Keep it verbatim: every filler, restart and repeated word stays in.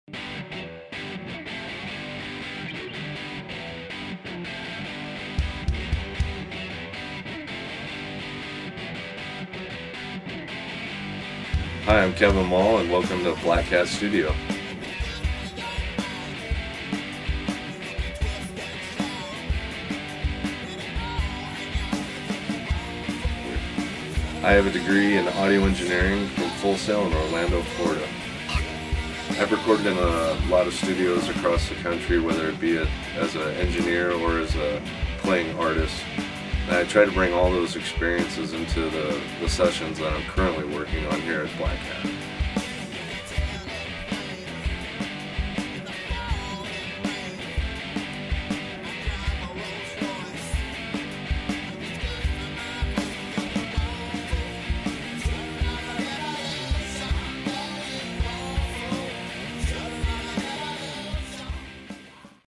Hi, I'm Kevin Mall, and welcome to Black Cat Studio. I have a degree in audio engineering from Full Sail in Orlando, Florida. I've recorded in a lot of studios across the country, whether it be a, as an engineer or as a playing artist. And I try to bring all those experiences into the, the sessions that I'm currently working on here at Black Cat.